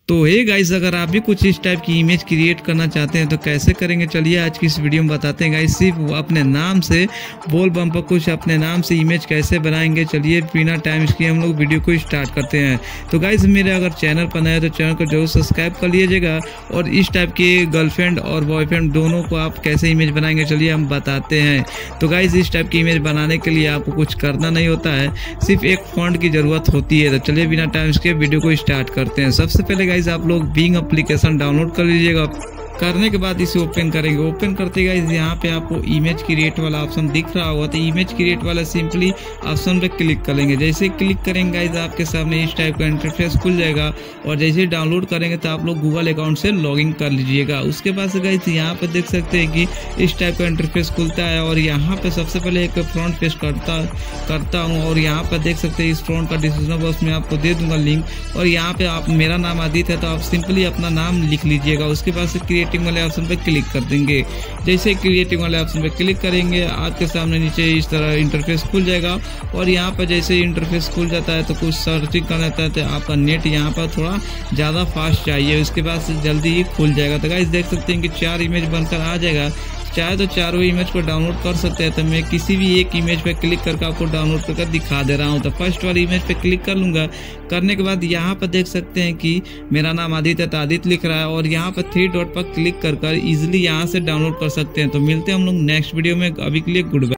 तो hey guys, अगर आप भी कुछ इस टाइप की इमेज क्रिएट करना चाहते हैं तो कैसे करेंगे, चलिए आज की इस वीडियो में बताते हैं गाइस। सिर्फ अपने नाम से बोल बम पर कुछ अपने नाम से इमेज कैसे बनाएंगे, चलिए बिना टाइम इसके हम लोग वीडियो को स्टार्ट करते हैं। तो गाइस, मेरे अगर चैनल पर नए हैं तो चैनल को जरूर सब्सक्राइब कर लीजिएगा। और इस टाइप के गर्लफ्रेंड और बॉयफ्रेंड दोनों को आप कैसे इमेज बनाएंगे, चलिए हम बताते हैं। तो गाइस, इस टाइप की इमेज बनाने के लिए आपको कुछ करना नहीं होता है, सिर्फ एक फॉन्ट की जरूरत होती है। तो चलिए बिना टाइम इसके वीडियो को स्टार्ट करते हैं। सबसे पहले गाइस, आप लोग बिंग एप्लीकेशन डाउनलोड कर लीजिएगा। करने के बाद इसे ओपन करेंगे। ओपन करते गाइस, यहाँ पे आपको इमेज क्रिएट वाला ऑप्शन दिख रहा होगा, तो इमेज क्रिएट वाला सिंपली ऑप्शन पे क्लिक कर लेंगे। जैसे क्लिक करेंगे गाइस, आपके सामने इस टाइप का इंटरफेस खुल जाएगा। और जैसे डाउनलोड करेंगे तो आप लोग गूगल अकाउंट से लॉगिन कर लीजिएगा। उसके बाद से गाइस, यहाँ पे देख सकते हैं कि इस टाइप का इंटरफेस खुलता है। और यहाँ पे सबसे पहले एक फ्रंट पेज करता हूँ। और यहाँ पे देख सकते हैं इस फ्रंट का डिस्क्रिप्शन बॉक्स में आपको दे दूंगा लिंक। और यहाँ पे आप, मेरा नाम आदित्य है तो आप सिंपली अपना नाम लिख लीजिएगा। उसके बाद से क्रिएटिंग वाले ऑप्शन पे क्लिक कर देंगे। जैसे क्रिएटिंग वाले ऑप्शन पे क्लिक करेंगे, आपके सामने नीचे इस तरह इंटरफेस खुल जाएगा। और यहाँ पर जैसे इंटरफेस खुल जाता है तो कुछ सर्चिंग करना रहता है, तो आपका नेट यहाँ पर थोड़ा ज़्यादा फास्ट चाहिए। उसके बाद से जल्दी ही खुल जाएगा। तो गाइस, देख सकते हैं कि 4 इमेज बनकर आ जाएगा। चाहे तो चारों इमेज को डाउनलोड कर सकते हैं। तो मैं किसी भी एक इमेज पे क्लिक करके आपको डाउनलोड करके दिखा दे रहा हूं। तो फर्स्ट वाली इमेज पे क्लिक कर लूंगा। करने के बाद यहाँ पर देख सकते हैं कि मेरा नाम आदित्य है, आदित्य लिख रहा है। और यहाँ पर 3 डॉट पर क्लिक कर इजिली यहाँ से डाउनलोड कर सकते हैं। तो मिलते हैं हम लोग नेक्स्ट वीडियो में। अभी के लिए गुड बाय।